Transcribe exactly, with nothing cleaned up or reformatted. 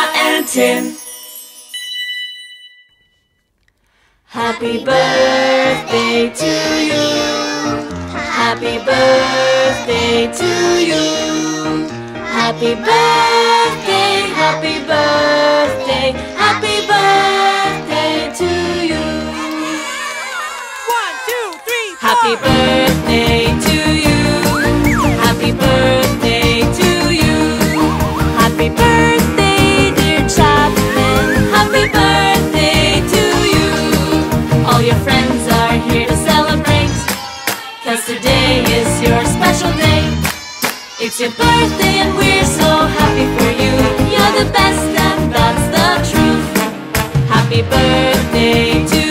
and Tin. Happy birthday to you. Happy birthday to you. Happy birthday, happy birthday, happy birthday to you. One, two, three, four. Happy birthday to you. Happy birthday to you. Happy birthday, dear Chapman. Happy birthday to you. All your friends are here to celebrate, 'cause today is your special day. It's your birthday and we're so happy for you. You're the best and that's the truth. Happy birthday to